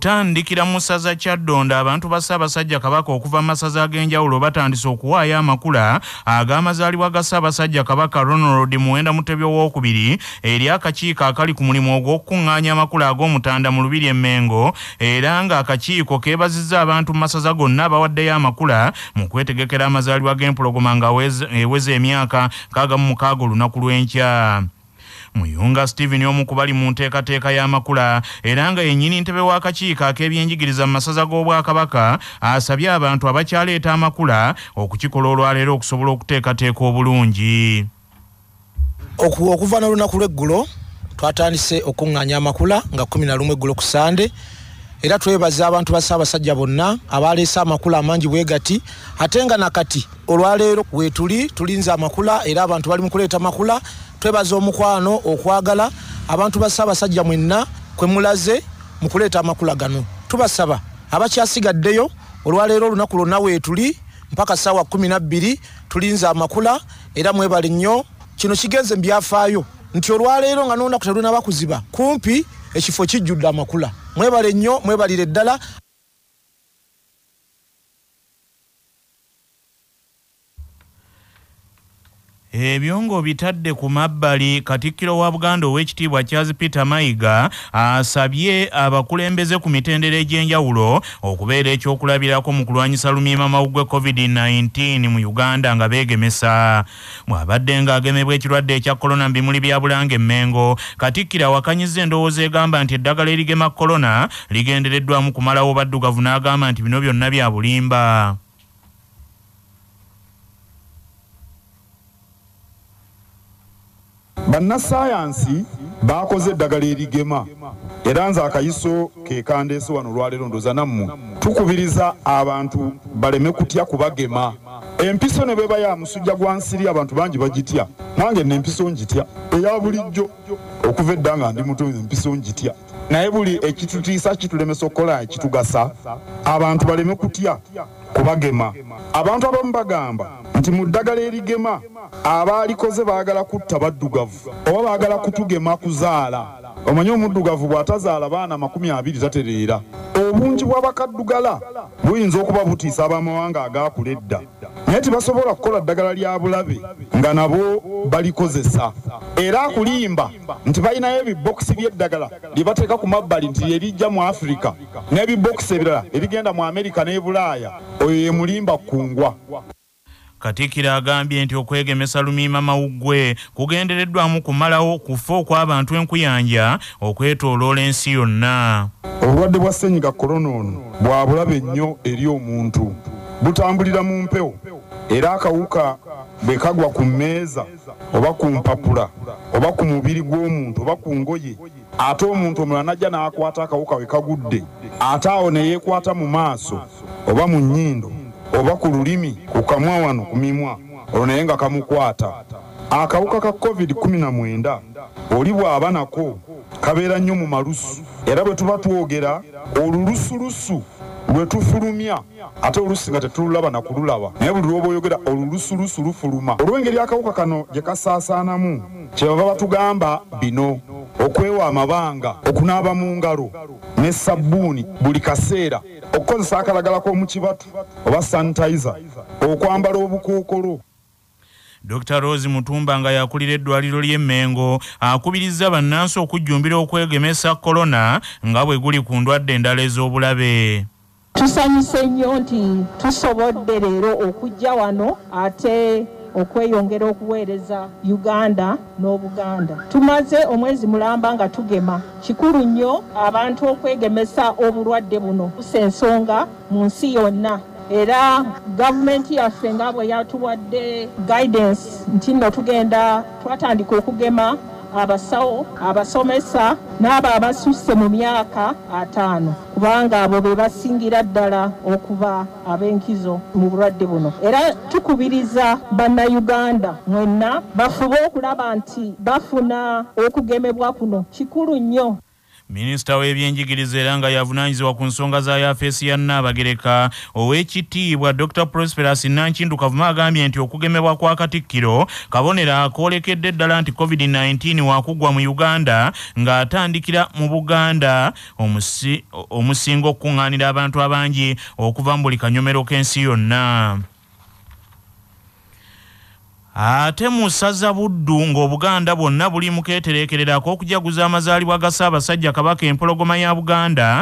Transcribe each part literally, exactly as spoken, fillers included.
Okutandikira mu ssaza Kyaddondo abantu ba Ssabasajja Kabaka okuva masaza ag'enjawulo batandise okuwaayo amakula ag'amazaalibwa ga Ssabasajja Kabaka Ronald Muwenda Mutebyo w'okubiri eri akakiiko akali ku mulimu ogw'okukuŋŋaanya amakula ag'omutanda mu Lubiri Emmengo, era nga akakiiko keebazizza abantu mu masaza gonna abawaddeyo amakula mu kwetegekera amazaalibwa g'empologoma nga eweza emyaka nkaaga mu mukaaga olunaku lw'enkya. Muyunga Stephen omu ku bali mu nteekateeka y'amakula era nga yennyini ntebe w'akakiiko ak'ebyenjigiriza mu masaza g'Obwakabaka asabye abantu abakyaleeta amakula okukikola olwaleero okusobola okuteekateeka obulungi. Okuva n'olunaku lw'eggulo twatandise okuŋŋaanya amakula nga kumi na lumu eggulo ku Sande, era twebaza abantu ba Ssabasajja bonna abaleese amakula amangi bwe gati, ate nga nakati olwaleero weetuli tulinze amakula era abantu bali mu kuleeta amakula. Twebaza omukwano okwagala abantu ba Ssabasajja mwenna kwe mulaze mu kuleeta amakula gano. Tubasaba abakyasigaddeyo olwaleero olunaku lwonna weetuli mpaka ssaawa kumi na bbiri tulinze amakula era mwebale nnyo. Kino kigenze mu byafaayo nti olwaleero nga n'olunaku terunaba kuziba kumpi ekifo kijjudde amakula. Mwebale nnyo, mwebalire ddala. Ebyongo bitadde ku mabbali. Katikilo wa Buganda ow'ekitiibwa Charles Peter Mayiga asabye abakulembeze ku mitendera egy'enjawulo okubeera ekyokulabirako mu kulwanyisa lumiima mawuggwe COVID nineteen mu Uganda nga beegemesa. Bw'abadde ng'agemebwa ekirwadde ekya korona mu bimuli bya Bulange Emmengo, Katikiro awakanyizza endowooza egamba nti eddagala erigema korona ligendereddwamu kumalawo baddugavu, n'agamba nti bino byonna bya bulimba. Bannasayansi bakoze eddagala erigema era nze akayiso ke kandeese wano olwaleero ndoza nammwe tukubiriza abantu baleme kutya kubagema. Empiso ne bweba ya musujja gwa nsiri abantu bangi bagitya, nange n'empiso njitya eya bulijjo okuva edda nga ndi muto, empiso njitya, naye buli ekitutiisa kitulemesa okukola ekitugasa abantu baleme kutya kubagema. Abantu abamu bagamba nti mu ddagala erigema abaalikoze baagala kutta baddugavu oba baagala kutugema kuzaala. Omanyi omuddugavu bw'atazaala baana makumi abiri tatereera. Obungi bw'abakaddugala buyinza okuba butiisa ab'amawanga agaakula edda, naye tibasobola kukola ddagala lya bulabe nga nabo balikozesa. Era akulimba nti balinayo ebibokisi by'eddagala lye bateeka ku mabbali nti erijja mu Afirika n'ebibokisi ebirala ebigenda mu Amerika n'e Bulaaya. Oyo ye mulimba kungwa. Katikiro agambye nti okwegemesa lumiima mawuggwe kugendereddwamu kumalawo kufa okw'abantu enkuyanja okwetooloola ensi yonna. Obulwadde bwa ssenyiga korona ono bwa bulabe nnyo eri omuntu, butambulira mu mpewo era akawuka bwe kagwa ku mmeeza oba ku mpapula oba ku mubiri gw'omuntu oba ku ngoye, ate omuntu omulala najja n'akwata akawuka we kagudde, ate awo ne yeekwata mu maaso oba mu nnyindo oba ku lulimi ku kamwa wano ku mimwa, olwo naye nga kamukwata. Akawuka ka COVID kumi na mwenda oli bw'aba nako kabeera nnyo mu malusu, era bwe tuba twogera olulusulusu lwe tufulumya ate olusi nga tetululaba na kululaba, naye buli lwoba oyogera olulusulusu lufuluma. Olw'engeri akawuka kano gye kasaasaanamu kyebava batugamba bino: okwewa amabanga, okunaaba mu ngalo ne sabbuuni buli kaseera, okukozesa akalagala k'omu kibatu oba sanitizer, okwambala obukookolo. Doctor Rose Mutumba nga yakulira eddwaliro ly'Emmengo akubirizza bannansi okujjumbira okwegemesa korona nga bwe guli ku ndwadde endala ez'obulabe. Tusanyuse nnyo nti tusobodde leero okujja wano ate okweyongera okuweereza Uganda n'Obuganda. Tumaze omwezi mulamba nga tugema. Kikulu nnyo abantu okwegemesa obulwadde buno kusensonga mu nsi yonna. Era gavumenti yaffe nga bwe yatuwadde guidance nti nno tugenda twatandika okugema abasawo, abasomesa n'abo abasusse mu myaka ataano, kubanga abo be basingira ddala okuba ab'enkizo mu bulwadde buno. Era tukubiriza bannayuganda mwenna bafube okulaba nti bafuna okugemebwa kuno. Kikulu nnyo. Minisita w'ebyenjigiriza era nga yavunaanyizibwa ku nsonga za yafeesi ya Nnaabagereka ow'ekitiibwa Doctor Prosperous Nankindu Kavuma agambye nti okugemebwa kwa Katikilo kabonera akoolekedde ddala nti COVID nineteen waakugwa mu Uganda ng'atandikira mu Buganda omusi, omusingo okuŋŋaanira abantu abangi okuva mu buli kanyomero k'ensi yonna. Ate mu ssaza Buddu ng'Obuganda bwonna buli mu keetereekererako okujaguza amazaalibwa ga Ssabasajja Kabaka empologoma ya Buganda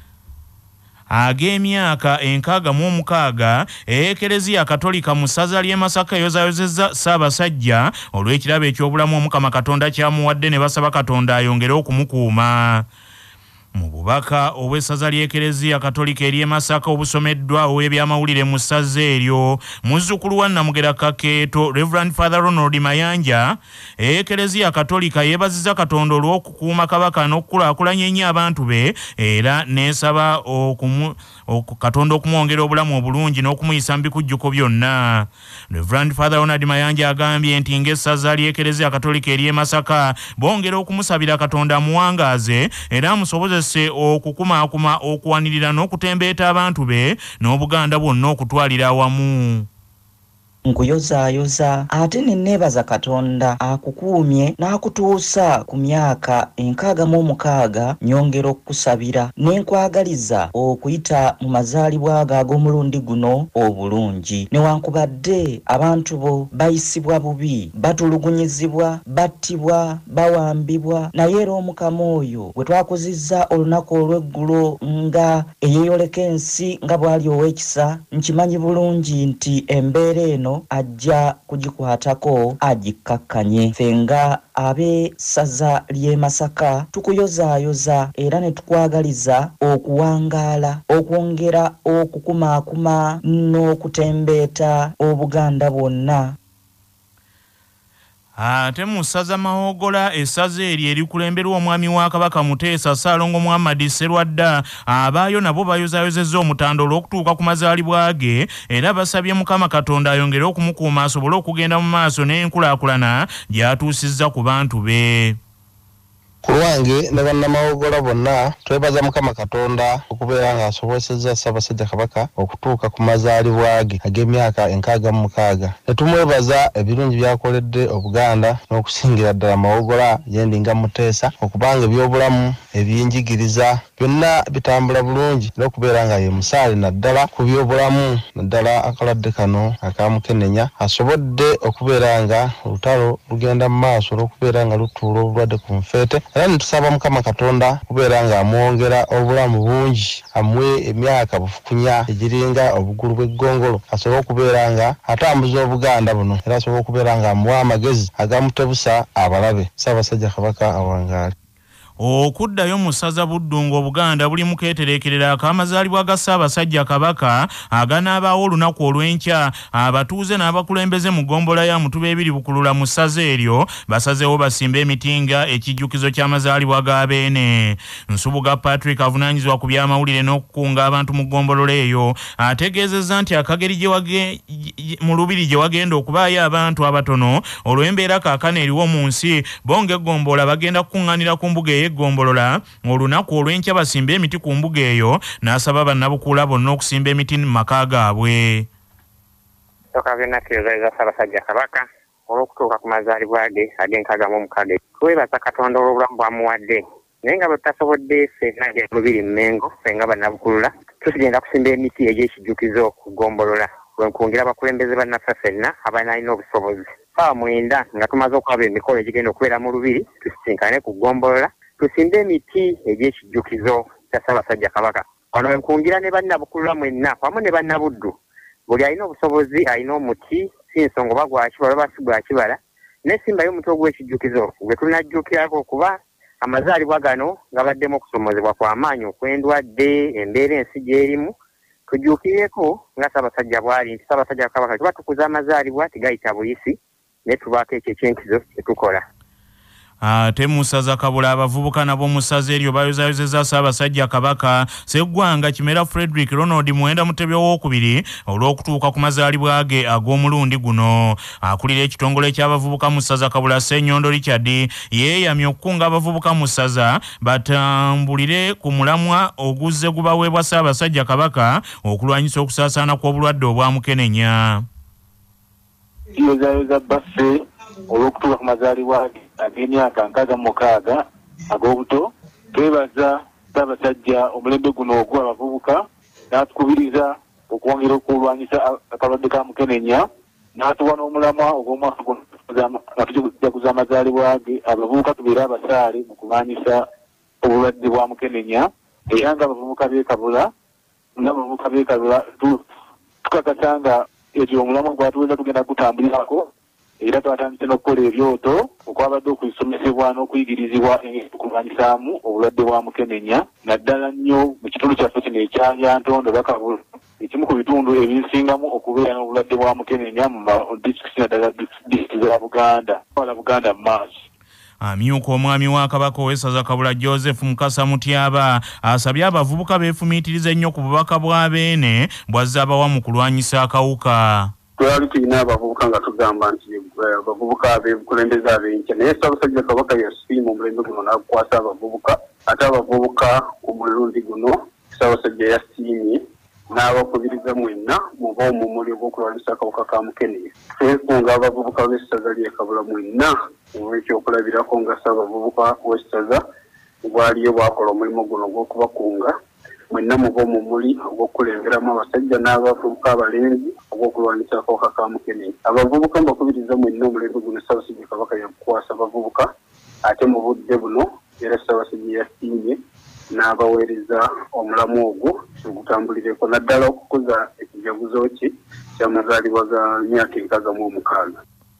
ag'emyaka enkaaga mu omukaaga Ekereziya Katolika mu ssaza ly'e Masaka eyozaayozezza Ssabasajja olw'ekirabo eky'obulamu Omukama Katonda kyamuwadde ne basaba Katonda ayongere okumukuuma. Mu bubaka obw'essaza ly'Ekereziya Katolika ery'e Masaka obusomeddwa ow'ebyamawulire mu ssaza eryo muzzukulu wa Namugera Kakeeto Reverend Father Ronald Mayanja, Ekereziya Katolika yeebazizza Katonda olw'okukuuma Kabaka n'okukulaakulanya ennyo abantu be era n'esaba okumu Katonda okumwongera obulamu obulungi n'okumuyisa mu bikujjuko byonna. Reverend Father Ronald Mayanja agambye nti ng'essaza ly'Ekereziya Katolika ery'e Masaka bongera okumusabira Katonda amuwangaaze era amusobozese okukumaakuma okuwanirira n'okutembeeta abantu be n'Obuganda bwonna okutwalira awamu. Nkuyozaayoza ate ne neebaza Katonda akukuumye n'akutuusa ku myaka enkaaga mu omukaaga nyongera okukusabira ne nkwagaliza okuyita mu mazaalibwa ag'omulundi guno obulungi. Newankubadde abantu bo bayisibwa bubi, batulugunyizibwa, battibwa, bawambibwa, naye era Omukama oyo bwe twakozizza olunaku olw'eggulo nga eyeeyoleka ensi nga bw'ali ow'ekisa, nkimanyi bulungi nti embeera eno ajja kugikwatako agikkakkanye. Ffe nga abe ssaza ly'e Masaka tukuyozaayoza era ne tukwagaliza okuwangaala, okwongera okukumaakuma n'okutembeeta Obuganda bwonna. Ate mu ssaza Mahogola essaza eryo erikulemberwa omwami wa Kabaka Muteesa Ssaalongo Muhammad Sserwadda abaayo nabo bayozaayozezza omutanda olw'okutuuka ku mazaalibwa ge era basabye Mukama Katonda ayongere okumukuuma asobole okugenda mu maaso n'enkulaakulana gy'atuusizza ku bantu be. Kulwange ne bannamawogola bonna twebaza Mukama Katonda okubeera nga asobozesezza Ssabasajja Kabaka okutuuka ku mazaalibwa ge ag'emyaka enkaaga mu mukaaga. Ne tumwebaza ebirungi byakoledde Obuganda n'okusingira ddala Mawogola Yendinga Muteesa okubanga ebyobulamu eby'enjigiriza byonna bitambula bulungi n'okubeera nga ye musaale naddala ku byobulamu naddala akaladde kano akamukenenya asobodde okubeera nga olutalo lugenda mu maaso olw'okubeera nga lutuula obulwadde ku nfeete. Era nitusaba Mukama Katonda kubeera nga amwongera obulamu bungi amwe emyaka bufukunya egiringa obugulu bw'eggongolo asobole okubeera nga atambuza Obuganda buno era asobole okubeera nga amuwa amagezi agamutebusa abalabe. Ssabasajja Kabaka awangaale. Okuddayo mu ssaza Buddu ng'Obuganda buli mu keetereekerera ak'amazaalibwa ga Ssabasajja Kabaka aganaabaawo olunaku olw'enkya abatuuze n'abakulembeze mu ggombolola ya Mutuba ebiri Bukulula mu ssaza eryo basazeewo basimbe emitinga ekijjukizo ky'amazaalibwa ga Beene. Nsubuga Patrick avunaanyizibwa ku by'amawulire n'okukunga abantu mu ggombolola eyo ategeezezza nti akageri mu lubiri gye wagenda okubaayo abantu abatono olw'embeera kaakano eriwo mu nsi bonga eggombola bagenda kukuŋŋaanira ku mbuga egombolola olunaku olw'enkya basimba emiti ku mbuga eyo n'asaba bannabukuula bonna okusimba emiti mu maka gaabwe. Tokagenda kwebaza Ssabasajja Kabaka olw'okutuuka ku mazaalibwa ge ag'enkaaga mu omukaaga. Twebaza Katonda olw'obulamu bw'amuwadde naye nga bwe tutasobodde ffenna lubiri Mmengo ffe nga bannabukulula tusigenda kusimba emiti egy'ekijjukizo ku ggombolola lwenkwongera abakulembeze bannaffe ffenna abanalina obusobozi. Faawa mwenda nga tumaze okulaba emikolo egigenda okubeera mu lubiri tusisinkane ku ggombolola tusimbe emiti egy'ekijjukizo kya Ssabasajja Kabaka. Wano wenkungira ne bannabukulula mwenna wamu ne bannabuddu buli alina obusobozi alina omuti si nsonga oba gwa kibala oba si gwa kibala nesimbayo omuti ogw'ekijjukizo gwe tunajjukirako okuba amazaalibwa gano gabaddemu okusomozebwa kw'amaanyi okw'endwadde embeera ensi gy'erimu tujjukireko nga Ssabasajja bw'ali nti Ssabasajja Kabaka tuba tukuza amazaalibwa tigayita buyisi ne tubaako ekyo ekyenkizo kye tukola. ate musaza Kabula abavubuka nabo musaza eryo bayozayozeza Ssabasajja Kabaka Sseggwanga Kimera Frederick Ronald Muwenda Mutebyo w'okubiri olw'okutuuka ku mazaalibwa ge ag'omulundi guno. Akulira ekitongole ky'abavubuka musaza Kabula Ssenyondo Richard yeeyamye okukunga abavubuka musaza batambulire ku mulamwa oguzze gubaweebwa Ssabasajja Kabaka okulwanyisa okusaasaana kw'obulwadde obwa mukenenya. Yozayoza baffe olw'okutuuka ku mazaalibwa ge ag'emyaka nkaaga mu mukaaga ag'obuto, twebaza Ssabasajja omulembe guno ogwa abavubuka n'atukubiriza okwongera okulwanyisa akalwadde ka mukenenya, n'atuwa n'omulamwa ogw'omwaka guno nga tujaguza amazaalibwa ge abavubuka tubeere abasaale mu kulwanyisa obulwadde bwa mukenenya. Era nga abavubuka beekabula n'abavubuka beekabula tukakasa nga ekyo omulamwa gwatuweza tugenda kutambulirako, era twatandise n'okukola ebyoto okwabadde okwisomesebwa n'okuyigirizibwa kulwanyisaamu obulwadde bwa mukenenya, naddala nnyo mu kitundu kyaffe kino ekya Nyantondo Bakabula, ekimu ku bitundu ebisingamu okubeera n'obulwadde bwa mukenenya mu disitulikiti naddala disitulikiti za Buganda wala Buganda mu maaso. Amyuka omwami wa Kabaka ow'essaza Kabula Joseph Mukasa Mutyaba asabye abavubuka beefumiitiriza ennyo ku bubaka bwa beene bw'azze abawa mu kulwanyisa akawuka. Twali tulina abavubuka nga tugamba nti abavubuka abeebukulembeze ab'enkya, naye Ssabasajja Kabaka yasiima omulembe guno n'agukwasa abavubuka. Ate abavubuka ku mulundi guno Ssabasajja yasiimye n'abakubiriza mwenna muba omumuli ogw'okulwanyisa akawuka ka mukenenya. Twekunga abavubuka b'essaza ly'e Kabula mwenna olw'ekyokulabirako nga Ssaabavubuka w'essaza gwaliyo bwakola omulimu guno ogw'okubakunga mwenna muba omumuli ogw'okulengeramu abasajja n'abavubuka abalenzi ogw'okulwanyisa akawuka ka mukenenya. Abavubuka mbakubiriza mwenna omulembe guno Ssabasajja Kabaka yakukwasa abavubuka, ate mu budde buno era Ssabasajja yasiimye n'abaweereza omulamu ogwo ogutambulireko naddala okukuza ekijaguzo kye ky'amazaalibwa ga myaka enkaaga mu omukaaga.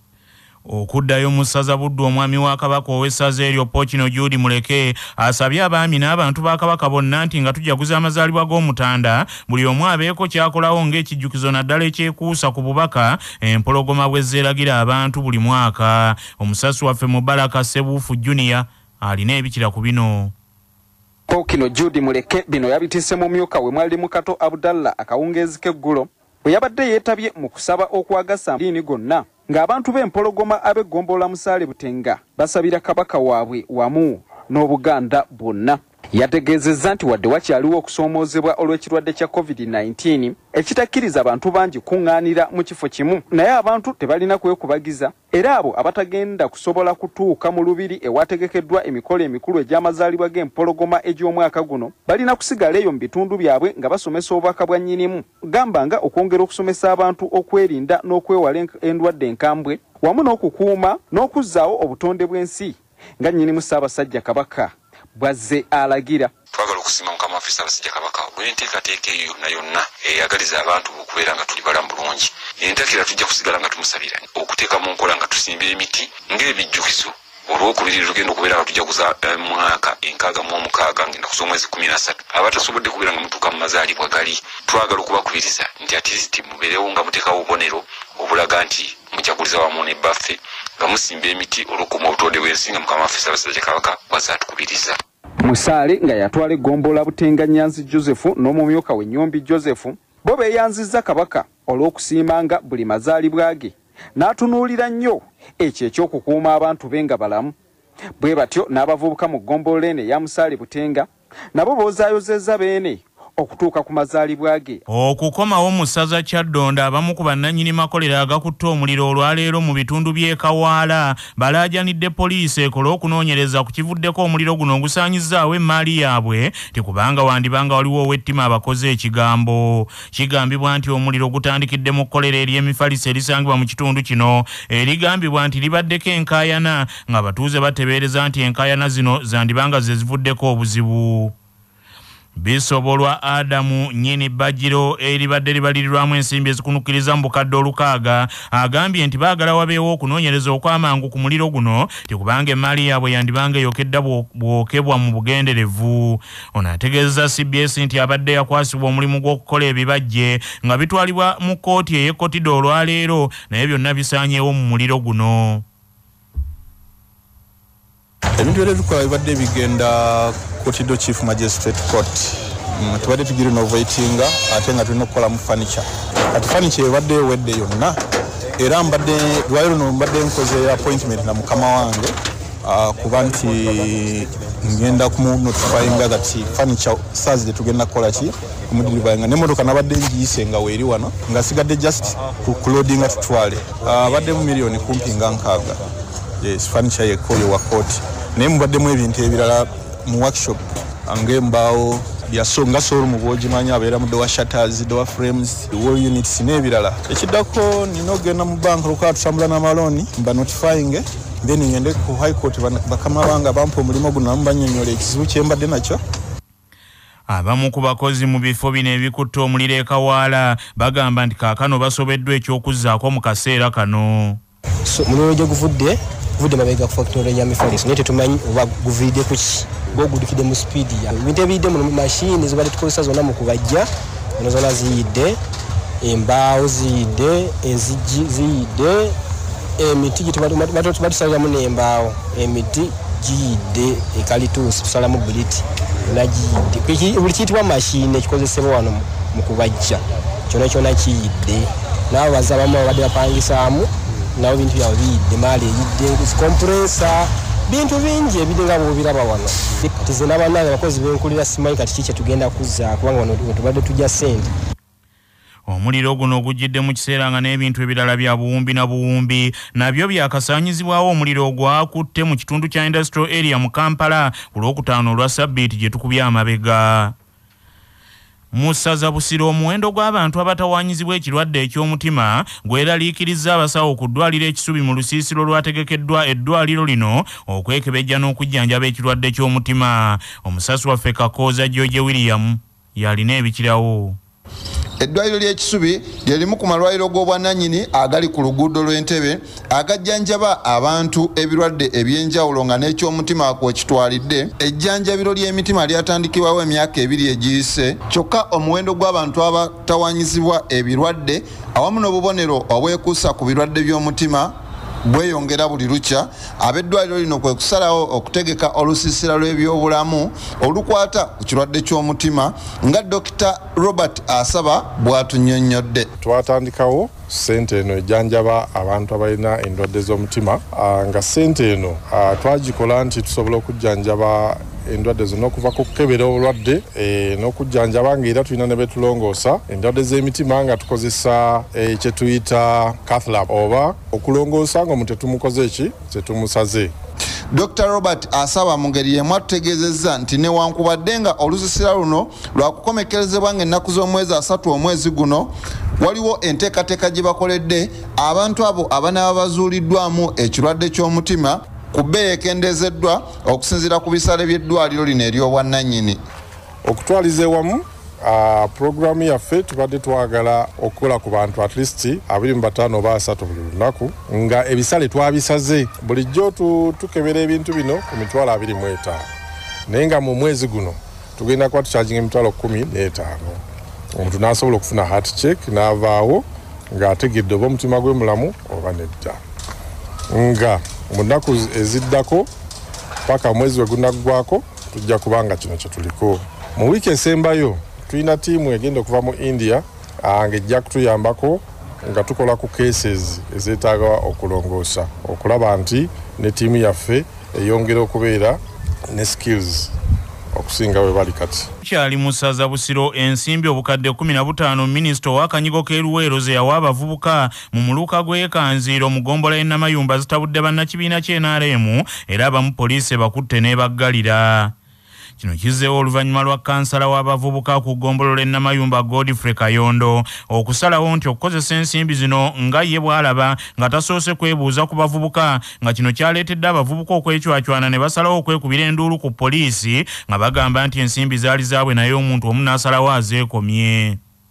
Okuddayo mu ssaza Buddu omwami wa Kabaka ow'essaza eryo Ppookino Judy Muleke asabye abaami n'abantu ba Kabaka bonna nti nga tujaguza amazaalibwa g'Omutanda buli omu abeeko kyakolawo ng'ekijjukizo naddala ekyekuusa ku bubaka empologoma bwe zeeragira abantu buli mwaka. Omusasi waffe Mubaraka Ssebuufu Junior alina ebikira ku bino. Ppookino Judy Muleke bino yabitise mu myuka we mwali Mukato Abdallah akawungeezi k'eggulo bwe yabadde yeetabye mu kusaba okwagasa ddiini gonna ng'abantu b'empologoma ab'eggombolola Musaale Butenga basabira Kabaka waabwe wamu n'Obuganda bwonna. Yategeezezza nti wadde wakyaliwo okusoomoozebwa olw'ekirwadde kya COVID nineteen ekitakkiriza abantu bangi kuŋŋaanira mu kifo kimu, naye abantu tebalina kwekubagiza era abo abatagenda kusobola kutuuka mu lubiri ewategekeddwa emikolo emikulu egy'amazaalibwa g'empologoma egy'omwaka guno balina kusigala eyo mu bitundu byabwe nga basomesa obubaka bwa nnyinimu. Gamba nga okwongera okusomesa abantu okwerinda n'okwewala endwadde enkambwe wamu n'okukuuma n'okuzzaawo obutonde bw'ensi nga nnyinimu Ssabasajja Kabaka bwazze alagira. Twagala okusiima Mukama waffe Ssabasajja Kabaka olw'enteekateeka eyo yonna yonna eyagaliza abantu okubeera nga tuli balamu bulungi. Entakera tujja kusigala nga tumusabira okuteeka mu nkola nga tusimba emiti ng'ebijjukizo olw'okubiri lugenda okubeera nga tujaguza mwaka enkaaga mu omukaaga ngenda kuza omwezi kumi na ssatu abatasobodde kubeera nga mutuuka mu mazaalibwa gali. Twagala okubakubiriza nti atiisiti mubeerewo nga muteekawo obubonero obulaga nti mujaguliza wamu ne baffe nga musimba emiti olw'okuuma obutonde bw'ensi nga Mukama waffe Ssabasajja Kabaka bw'azaatukubiriza. Musaale nga yatwala eggombola Butenga Nyanzi Joseph n'omumyuka we Nnyombi Joseph bo beeyanzizza Kabaka olw'okusiimanga buli mazaalibwa ge n'atunuulira nnyo ekyo eky'okukuuma abantu be nga balamu. Bwe batyo n'abavubuka mu ggombolola eno eya Musaale Butenga nabo boozaayozezza beene okutuuka ku mazaalibwa ge. Okukomawo mu ssaza Kyaddondo abamu ku bannannyini makolero agakutte omuliro olwaleero mu bitundu by'e Kawaala balaajanidde poliisi ekole okunoonyereza ku kivuddeko omuliro guno ogusaanyizzaawo emmaali yaabwe tekubanga wandibanga waliwo ow'ettima abakoze ekigambo. Kigambibwa nti omuliro gutandikidde mu kkolero ery'emifaliso erisangibwa mu kitundu kino erigambibwa nti libaddeko enkaayana ng'abatuuze batebeereza nti enkaayana zino zandibanga ze zivuddeko obuzibu. Bisobolwa Adamu nnyini Bajiro eribadde libalirirwamu ensimbi ezikunukkiriza mu bukadde olukaaga agambye nti baagala wabeewo okunoonyereza okw'amangu ku muliro guno tekubanga emmaali yaabwe yandibanga eyokedda bwokebwa mu bugenderevu. Ono ategeezezza C B S nti abadde yakwasibwa omulimu gw'okukola ebibajje nga bitwalibwa mu kkooti ey'ekkotidde olwaleero naye byonna bisaanyeewo mu muliro guno. ebintu byonna tukola bibadde bigenda Kotido Chief Magistrate Court. Mm, tubadde tugira innovatinga ate nga tulina okukolamu furniture. Kati furniture ebadde ewedde yonna era mbadde lwali luno mbadde nkoze appointment na mukama wange uh, kuba nti ngenda kumunotifyinga that furniture size tugenda kukola ki kumudilivayinga n'emmotoka nabadde ngiyise nga weeri wano nga sigadde just kuloadinga tutwale uh, badde mu miliyoni kumpi nga nkaaga. Yes, furniture yekoyo wa kooti naye mubaddemu ebintu ebirala mu workshop ng'embaawo byasonga solo mu bwogimanya abeera mu door shutters, door frames, wall units n'ebirala. Ekiddako nina ogenda mu banka lukala tusambula n'amalooni mba notifying then ngende ku high court bakama banga bampa omulimu guno namu bannyonnyola ekizibu kye mbadde nakyo. Abamu ku bakozi mu bifo bino ebikutte omuliro e Kawaala bagamba nti kaakano basobeddwa ekyokuzzaako mu kaseera kano. Omuliro gye guvudde guvudde mabega ku factory ya Mifalis naye tetumanyi oba guviridde ku ki gwogudukidde mu speed ya ebintu ebiyidde mu mashini zibadde tukozesa zonna mu kubajja zino zonna ziyidde, embaawo ziyidde, enzigi ziyidde, emiti gyetubatusalamu n'embaawo emiti giyidde, ekalituusi tusalamu buliti nagiyidde, buli kiyitibwa mashini ekikozesebwa wano mu kubajja kyona kyona kiyidde. Naabo bazze abamu babadde bapangisaamu nabo bintu byabwe biyidde, maali eyidde, compressor, bintu bingi ebidde nga bw'obiraba wano. Kati ze n'abannange abakozi b'enkulira simanyi kati kiki tugenda kuzza kubanga wano tubadde tujja ssente. Omuliro guno gujjidde mu kiseera nga n'ebintu ebirala bya buwumbi na buwumbi nabyo byakasaanyizibwawo omuliro gwakutte mu kitundu kya industrial area mu Kampala ku lwokutaano olwa Sabbiiti gye tukubye amabega. Mu ssaza Busiro omuwendo gw'abantu abatawaanyizibwa ekirwadde eky'omutima gweraliikiriza abasawo ku ddwaliro ekisubi mu lusiisiro lwategekeddwa eddwaliro lino okwekebejja n'okujjanjaba ekirwadde ky'omutima. Omusasi waffe Kakooza George William yalina ebikirawo. Eddwaliro ly'ekisubi lye limu ku malwaliro g'obwannannyini agali ku luguudo lw'Entebbe agajjanjaba abantu ebirwadde eby'enjawulo nga n'ekyomutima kwekitwalidde. Ejjanjabiro ly'emitima lyatandikibwawo emyaka ebiri egiyise kyokka omuwendo gw'abantu abatawaanyizibwa ebirwadde awamu n'obubonero obwekuusa ku birwadde by'omutima bweyongera buli lukya. Ab'eddwaliro lino kwe kusalawo okutegeka olusiisira lw'ebyobulamu olukwata ku kirwadde ky'omutima nga Dokita Robert Asaba bw'atunnyonnyodde. Twatandikawo ssente eno ejjanjaba abantu abalina endwadde z'omutima nga ssente eno twagikola nti tusobola okujjanjaba endwadde zonna okuva ku kukebera obulwadde n'okujjanjaba ng'era tulina ne betulongoosa endwadde z'emitima nga tukozesa kye tuyita cath lab oba okulongoosa ng'omuntu tetumukoze eki tetumusaze. Dokita Robert Asaba mu ngeri y'emu atutegeezezza nti newankubadde nga olusiisira luno lwakukomekerezebwa ng'ennaku z'omwezi asatu omwezi guno waliwo enteekateeka gye bakoledde abantu abo abanaaba bazuuliddwamu ekirwadde ky'omutima ku bbeeyi ekendeezeddwa okusinziira ku bisale by'eddwaliro lino ery'obwannannyini. Okutwaliza ewamu Uh, programu yaffe tubadde twagala okukola ku bantu at least abiri mu bataano oba asatu buli lunaku nga ebisale twabisaze bulijjo tukebera ebintu bino ku mitwalo abiri mu etaano naye nga mu mwezi guno tugenda kuba tukyajinga emitwalo kumi n'etaano. Omuntu n'asobola okufuna heart check n'avaawo ng'ategedde oba omutima gwe mulamu oba nedda. Nga mu nnaku eziddako paka omwezi we gunaggwako tujja kubanga kino kye tuliko. Mu wiiki esembayo tulina tiimu egenda okuva mu India ng'ejja kutuyambako nga tukola ku cases ezeetaaga okulongoosa okulaba nti ne tiimu yaffe eyongera okubeera ne skills okusinga we bali kati. Kyali mu ssaza Busiro ensimbi obukadde kumi na butaano minisita ow'akanyigo k'eruweero ze yawa abavubuka mu muluka gw'ekanziiro mu ggombolola y'e Namayumba zitabudde bannakibiina ky'N R M era abamu poliisi bakutte n'ebaggalira. Kino kizzeewo oluvannyuma lwa kansala w'abavubuka ku ggombolola y'e Namayumba Godfrey Kayondo okusalawo nti okukozesa ensimbi zino nga ye bw'alaba nga tasoose kwebuuza ku bavubuka nga kino kyaleetedde abavubuka okwecwacwana ne basalawo okwekubira enduulu ku poliisi nga bagamba nti ensimbi zaali zaabwe naye omuntu omu n'asalawo azeekomye.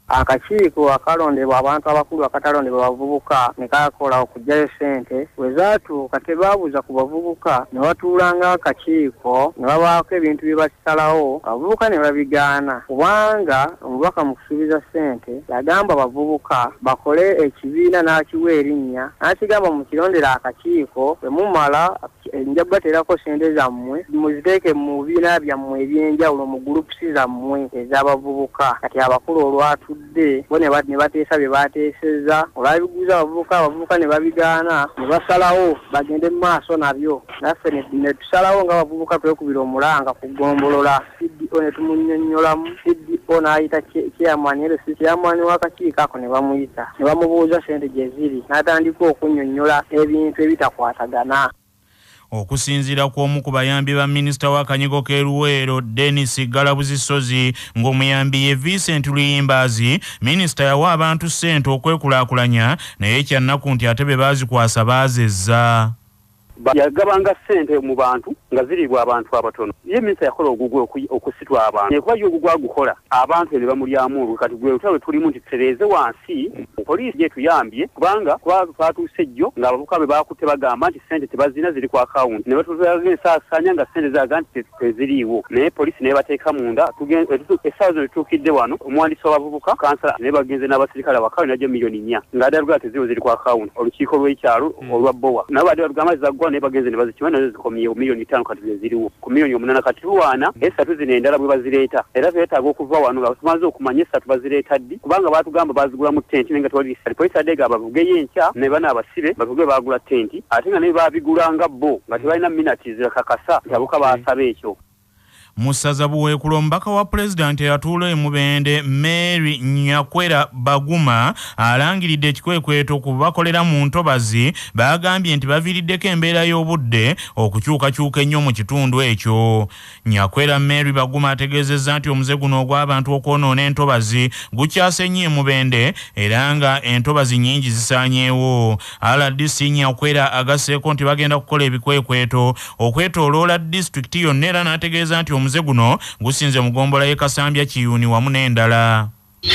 akakiiko akalondebwa abantu abakulu akatalondebwa abavubuka ne kakola okugyayo ssente bwe zaatuuka tebaabuuza ku bavubuka ne batuulanga akakiiko ne babaako ebintu bye basalawo abavubuka ne babigaana kubanga omubaka mu kusuubiza ssente yagamba abavubuka bakole ekibiina n'akiwa erinnya n'akigamba mu kirondera akakiiko bwe mumala nja kubateerako ssente zammwe muziteeke mu bibiina byammwe ebyenjawulo mu gurupusi zammwe ez'abavubuka kati abakulu olwatudde bo ne bateesa bye bateesezza olwabiguza abavubuka abavubuka ne babigaana ne basalawo bagende mu maaso nabyo naffe ne tusalawo ng'abavubuka twekubira omulanga kugombolola C D O ne tumunnyonnyolamu C D O n'ayita chairman era si chairman w'akakiiko ako ne bamuyita ne bamubuuza ssente gye ziri n'atandika okunnyonnyola ebintu ebitakwatagana. Okusinziira kw'omu ku bayambi ba minisita w'akanyigo k'e Luweero Dennis Galabuzisozi ng'omuyambi ye Vincent Luyimbazi minisita yawa abantu ssente okwekulaakulanya naye kyannaku nti ate be baazikwasa baazezza. Yagabanga ssente mu bantu nga ziribwa abantu abatono. Ye minisita yakola ogugwe okusitwa abantu. Kuba yo ogugwa gukola abantu ne bamulyamu kati gwe utalo tulimu nti tereze wansi poliisi je tuyambye kubanga kwa twatuuse jjo nga abavubuka be bakutte bagamba nti ssente tebazina ziri ku account ne batuzagenda saasanya nga ssente zaga nti teziriiwo naye poliisi ne bateeka munda essaawa zino tutuukidde wano omuwandiisi w'abavubuka kansala ne bagenze n'abasirikale abakaawe najjo miliyoni nnya ng'addaluga teziriwo ziri ku account olukiiko lw'ekyalo olwa bbowa nabo badde batugamba zagwa ne bagenze ne bazikima nazo zikomyewo miliyoni ttaano kati ziriwo ku miliyoni omunaana kati tuwaana essatu zino endala bwe bazireeta era twetaaga okuva wano nga tumaze okumanya essatu bazireeta ddi kubanga baatugamba bazigula mu ttenti nenga twalisa poliisi adega bavugeyo enkya ne bana abasibe bavuge baagula ttenti ate nga ne baabigulanga bo nga tebalina minati zirakakasa nti abuka baasaba ekyo. Musaza Buweekulo mbaka wa president yatuula e Mubende Mary Nyakwera Baguma alangiridde ekikwekweto ku bakolera mu ntobazi bagambye nti baviiriddeko embeera y'obudde okukyukakyuka ennyo mu kitundu ekyo. Nyakwera Mary Baguma ategeezezza nti omuze guno ogw'abantu okwonoona entobazi gukyase nnyo e Mubende era nga entobazi nnyingi zisaanyeewo. R D C Nyakwera agasseeko nti bagenda kukola ebikwekweto okwetooloola disitulikiti yonna era n'ategeeza nti omuze guno gusinze mugombola ye Kasambya Kiyuni wamu n'endala.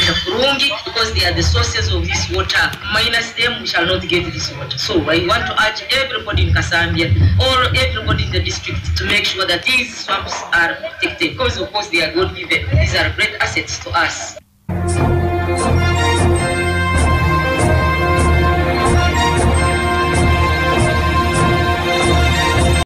Because they are the sources of this water. Minus them, we shall not get this water. So I want to urge everybody in Kasambya or everybody in the district to make sure that these swamps are protected. Because of course they are God given. These are great assets to us.